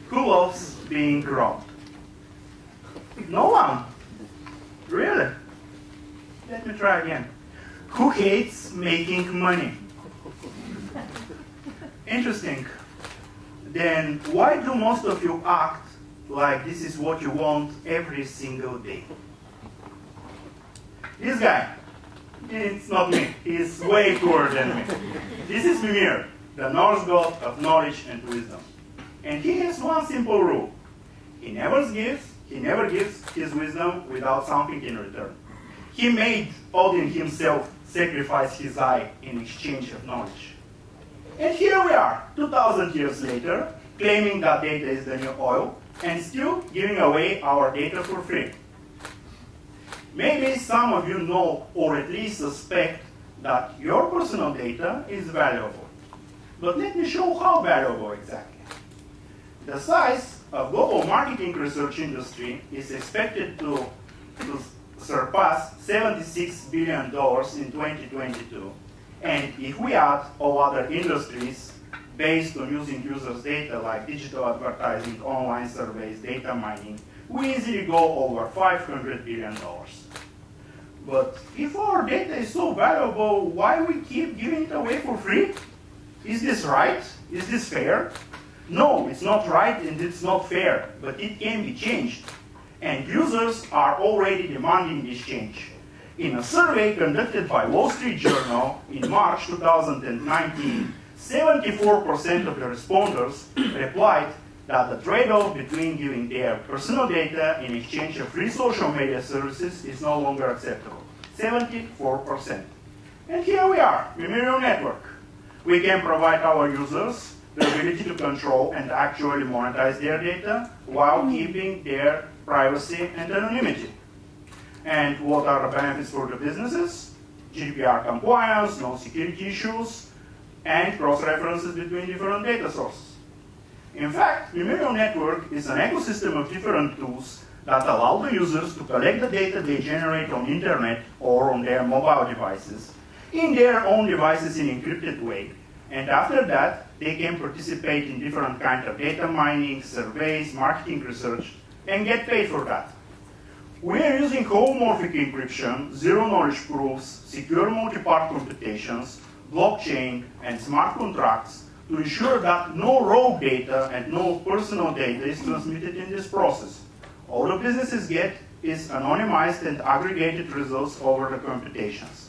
Who loves being robbed? No one. Really? Let me try again. Who hates making money? Interesting. Then why do most of you act like this is what you want every single day? This guy, it's not me. He's way cooler than me. This is Mimir, the Norse god of knowledge and wisdom. And he has one simple rule. He never gives his wisdom without something in return. He made Odin himself sacrifice his eye in exchange of knowledge. And here we are, 2,000 years later, claiming that data is the new oil, and still giving away our data for free. Maybe some of you know, or at least suspect, that your personal data is valuable. But let me show how valuable exactly. The size of global marketing research industry is expected to surpass $76 billion in 2022. And if we add all other industries based on using users' data like digital advertising, online surveys, data mining, we easily go over $500 billion. But if our data is so valuable, why we keep giving it away for free? Is this right? Is this fair? No, it's not right and it's not fair, but it can be changed. And users are already demanding this change. In a survey conducted by Wall Street Journal in March 2019, 74% of the respondents replied that the trade-off between giving their personal data in exchange of free social media services is no longer acceptable. 74%. And here we are, Mimirium Network. We can provide our users the ability to control and actually monetize their data while keeping their privacy and anonymity. And what are the benefits for the businesses? GDPR compliance, no security issues, and cross-references between different data sources. In fact, Mimirium Network is an ecosystem of different tools that allow the users to collect the data they generate on internet or on their mobile devices, in their own devices in an encrypted way. And after that, they can participate in different kinds of data mining, surveys, marketing research, and get paid for that. We are using homomorphic encryption, zero-knowledge proofs, secure multi-part computations, blockchain, and smart contracts to ensure that no raw data and no personal data is transmitted in this process. All the businesses get is anonymized and aggregated results over the computations.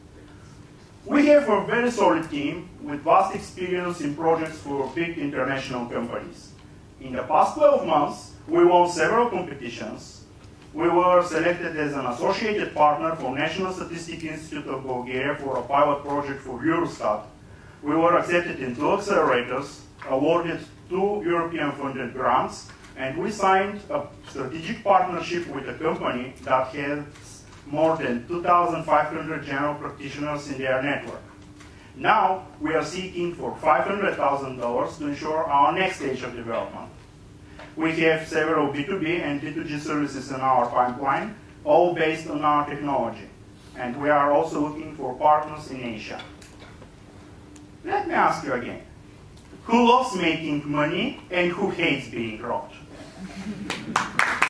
We have a very solid team with vast experience in projects for big international companies. In the past 12 months, we won several competitions. We were selected as an associated partner for National Statistics Institute of Bulgaria for a pilot project for Eurostat. We were accepted in 2 accelerators, awarded 2 European-funded grants, and we signed a strategic partnership with a company that has more than 2,500 general practitioners in their network. Now, we are seeking for $500,000 to ensure our next stage of development. We have several B2B and B2G services in our pipeline, all based on our technology. And we are also looking for partners in Asia. Let me ask you again. Who loves making money and who hates being robbed?